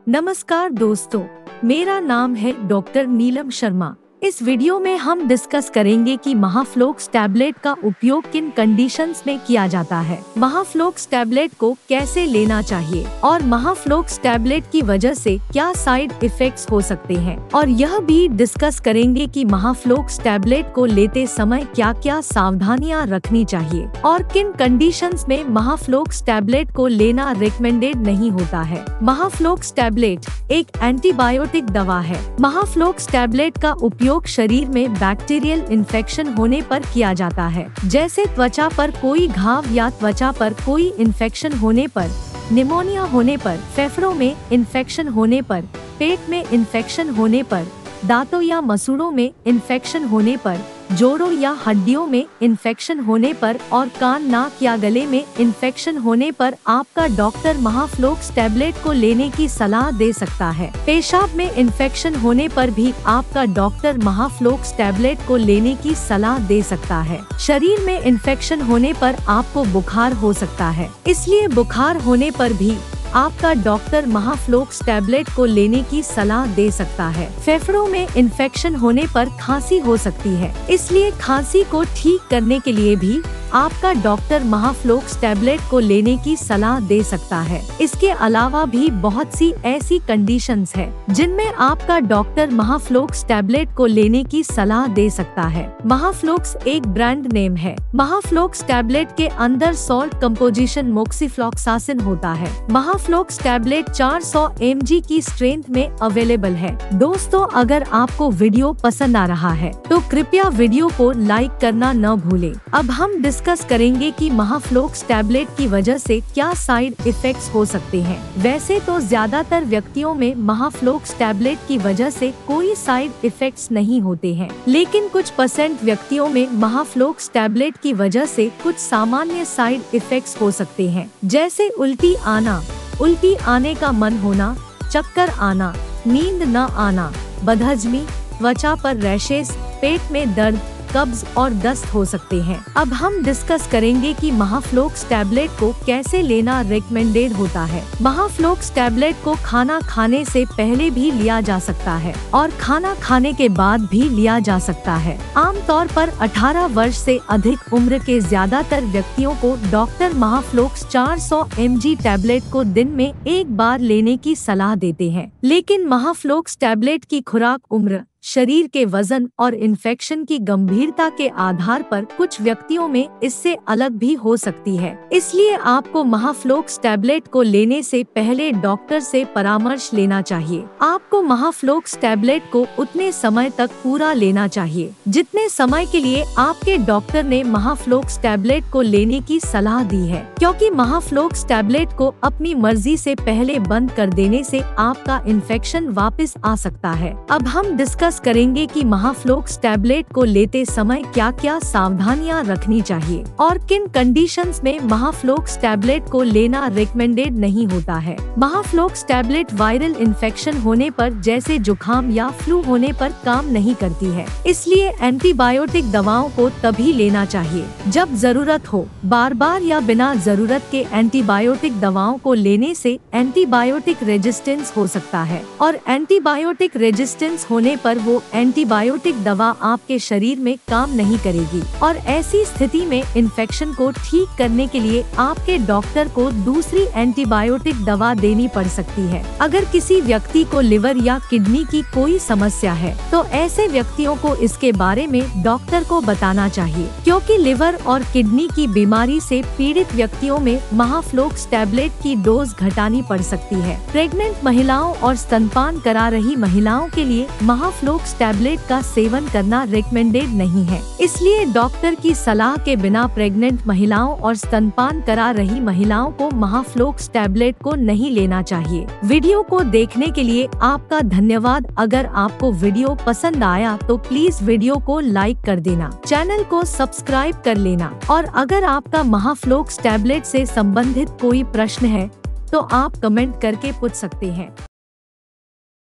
नमस्कार दोस्तों, मेरा नाम है डॉक्टर नीलम शर्मा। इस वीडियो में हम डिस्कस करेंगे कि महाफ्लोक्स टैबलेट का उपयोग किन कंडीशंस में किया जाता है, महाफ्लोक्स टैबलेट को कैसे लेना चाहिए और महाफ्लोक्स टैबलेट की वजह से क्या साइड इफेक्ट्स हो सकते हैं। और यह भी डिस्कस करेंगे कि महाफ्लोक्स टैबलेट को लेते समय क्या क्या सावधानियां रखनी चाहिए और किन कंडीशंस में महाफ्लोक्स टैबलेट को लेना रिकमेंडेड नहीं होता है। महाफ्लोक्स टैबलेट एक एंटीबायोटिक दवा है। महाफ्लोक्स टैबलेट का उपयोग शरीर में बैक्टीरियल इन्फेक्शन होने पर किया जाता है, जैसे त्वचा पर कोई घाव या त्वचा पर कोई इन्फेक्शन होने पर, निमोनिया होने पर, फेफड़ों में इन्फेक्शन होने पर, पेट में इन्फेक्शन होने पर, दांतों या मसूड़ों में इन्फेक्शन होने पर, जोड़ों या हड्डियों में इन्फेक्शन होने पर और कान, नाक या गले में इन्फेक्शन होने पर आपका डॉक्टर महाफ्लोक्स टैबलेट को लेने की सलाह दे सकता है। पेशाब में इन्फेक्शन होने पर भी आपका डॉक्टर महाफ्लोक्स टैबलेट को लेने की सलाह दे सकता है। शरीर में इन्फेक्शन होने पर आपको बुखार हो सकता है, इसलिए बुखार होने पर भी आपका डॉक्टर महाफ्लोक्स टैबलेट को लेने की सलाह दे सकता है। फेफड़ों में इन्फेक्शन होने पर खांसी हो सकती है, इसलिए खांसी को ठीक करने के लिए भी आपका डॉक्टर महाफ्लोक्स टैबलेट को लेने की सलाह दे सकता है। इसके अलावा भी बहुत सी ऐसी कंडीशंस है जिनमें आपका डॉक्टर महाफ्लोक्स टैबलेट को लेने की सलाह दे सकता है। महाफ्लोक्स एक ब्रांड नेम है। महाफ्लोक्स टैबलेट के अंदर सॉल्ट कंपोजिशन मोक्सीफ्लॉक्सासिन होता है। महाफ्लोक्स टैबलेट 400 mg की स्ट्रेंथ में अवेलेबल है। दोस्तों, अगर आपको वीडियो पसंद आ रहा है तो कृपया वीडियो को लाइक करना न भूलें। अब हम डिस्कस करेंगे कि महाफ्लोक्स टैबलेट की वजह से क्या साइड इफेक्ट्स हो सकते हैं। वैसे तो ज्यादातर व्यक्तियों में महाफ्लोक्स टैबलेट की वजह से कोई साइड इफेक्ट्स नहीं होते हैं, लेकिन कुछ % व्यक्तियों में महाफ्लोक्स टैबलेट की वजह से कुछ सामान्य साइड इफेक्ट्स हो सकते हैं, जैसे उल्टी आना, उल्टी आने का मन होना, चक्कर आना, नींद न आना, बदहजमी, त्वचा पर रैशेस, पेट में दर्द, कब्ज और दस्त हो सकते हैं। अब हम डिस्कस करेंगे कि महाफ्लोक्स टैबलेट को कैसे लेना रिकमेंडेड होता है। महाफ्लोक्स टैबलेट को खाना खाने से पहले भी लिया जा सकता है और खाना खाने के बाद भी लिया जा सकता है। आमतौर पर 18 वर्ष से अधिक उम्र के ज्यादातर व्यक्तियों को डॉक्टर महाफ्लोक्स 400 mg टैबलेट को दिन में एक बार लेने की सलाह देते हैं, लेकिन महाफ्लोक्स टैबलेट की खुराक, उम्र, शरीर के वजन और इन्फेक्शन की गंभीरता के आधार पर कुछ व्यक्तियों में इससे अलग भी हो सकती है। इसलिए आपको महाफ्लोक्स टैबलेट को लेने से पहले डॉक्टर से परामर्श लेना चाहिए। आपको महाफ्लोक्स टैबलेट को उतने समय तक पूरा लेना चाहिए जितने समय के लिए आपके डॉक्टर ने महाफ्लोक्स टैबलेट को लेने की सलाह दी है, क्योंकि महाफ्लोक्स टैबलेट को अपनी मर्जी से पहले बंद कर देने से आपका इन्फेक्शन वापस आ सकता है। अब हम डिस्कस करेंगे कि महाफ्लोक्स टैबलेट को लेते समय क्या क्या सावधानियां रखनी चाहिए और किन कंडीशंस में महाफ्लोक्स टैबलेट को लेना रिकमेंडेड नहीं होता है। महाफ्लोक्स टैबलेट वायरल इन्फेक्शन होने पर, जैसे जुकाम या फ्लू होने पर काम नहीं करती है, इसलिए एंटीबायोटिक दवाओं को तभी लेना चाहिए जब जरूरत हो। बार बार या बिना जरूरत के एंटीबायोटिक दवाओं को लेने से एंटीबायोटिक रेजिस्टेंस हो सकता है और एंटीबायोटिक रेजिस्टेंस होने पर वो एंटीबायोटिक दवा आपके शरीर में काम नहीं करेगी और ऐसी स्थिति में इन्फेक्शन को ठीक करने के लिए आपके डॉक्टर को दूसरी एंटीबायोटिक दवा देनी पड़ सकती है। अगर किसी व्यक्ति को लिवर या किडनी की कोई समस्या है तो ऐसे व्यक्तियों को इसके बारे में डॉक्टर को बताना चाहिए, क्योंकि लिवर और किडनी की बीमारी से पीड़ित व्यक्तियों में महाफ्लोक्स टैबलेट की डोज घटानी पड़ सकती है। प्रेग्नेंट महिलाओं और स्तनपान करा रही महिलाओं के लिए महाफ्लोक्स टैबलेट का सेवन करना रिकमेंडेड नहीं है, इसलिए डॉक्टर की सलाह के बिना प्रेग्नेंट महिलाओं और स्तनपान करा रही महिलाओं को महाफ्लोक्स टैबलेट को नहीं लेना चाहिए। वीडियो को देखने के लिए आपका धन्यवाद। अगर आपको वीडियो पसंद आया तो प्लीज वीडियो को लाइक कर देना, चैनल को सब्सक्राइब कर लेना और अगर आपका महाफ्लोक्स टैबलेट से संबंधित कोई प्रश्न है तो आप कमेंट करके पूछ सकते हैं।